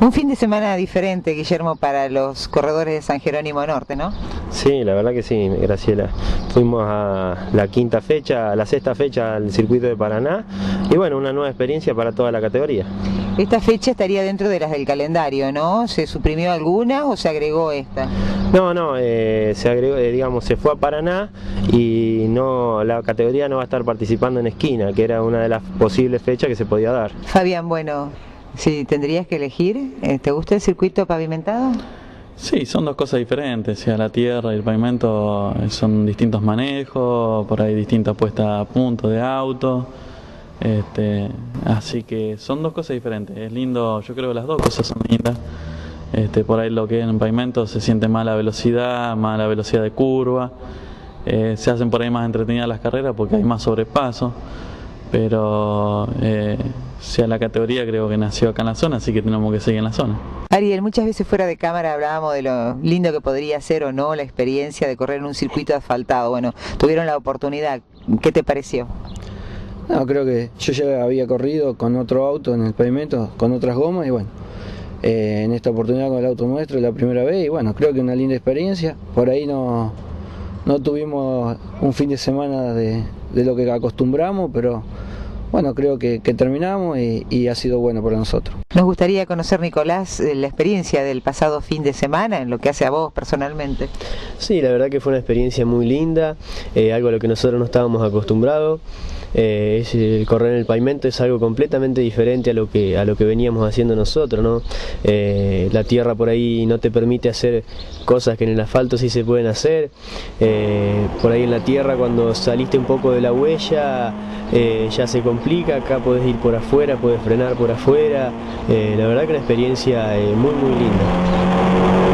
Un fin de semana diferente, Guillermo, para los corredores de San Jerónimo Norte, ¿no? Sí, la verdad que sí, Graciela. Fuimos a la quinta fecha, a la sexta fecha al circuito de Paraná y bueno, una nueva experiencia para toda la categoría. Esta fecha estaría dentro de las del calendario, ¿no? ¿Se suprimió alguna o se agregó esta? No, se agregó, digamos, se fue a Paraná y no, la categoría no va a estar participando en esquina, que era una de las posibles fechas que se podía dar. Fabián, bueno, si tendrías que elegir, ¿te gusta el circuito pavimentado? Sí, son dos cosas diferentes, o sea, la tierra y el pavimento son distintos manejos, por ahí distinta puesta a punto de auto, así que son dos cosas diferentes. Es lindo, yo creo que las dos cosas son lindas. Por ahí lo que es en pavimento se siente más la velocidad de curva, se hacen por ahí más entretenidas las carreras porque hay más sobrepaso, pero sea la categoría creo que nació acá en la zona, así que tenemos que seguir en la zona. Ariel, muchas veces fuera de cámara hablábamos de lo lindo que podría ser o no la experiencia de correr en un circuito asfaltado. Bueno, tuvieron la oportunidad, ¿qué te pareció? No, creo que yo ya había corrido con otro auto en el pavimento, con otras gomas y bueno, en esta oportunidad con el auto nuestro la primera vez y bueno, creo que una linda experiencia. Por ahí no tuvimos un fin de semana de lo que acostumbramos, pero bueno, creo que terminamos y ha sido bueno para nosotros. Nos gustaría conocer, Nicolás, la experiencia del pasado fin de semana en lo que hace a vos personalmente. Sí, la verdad que fue una experiencia muy linda, algo a lo que nosotros no estábamos acostumbrados. Correr en el pavimento es algo completamente diferente a lo que veníamos haciendo nosotros, ¿no? La tierra por ahí no te permite hacer cosas que en el asfalto sí se pueden hacer. Por ahí en la tierra cuando saliste un poco de la huella ya se complica, acá podés ir por afuera, podés frenar por afuera. La verdad que una experiencia muy linda.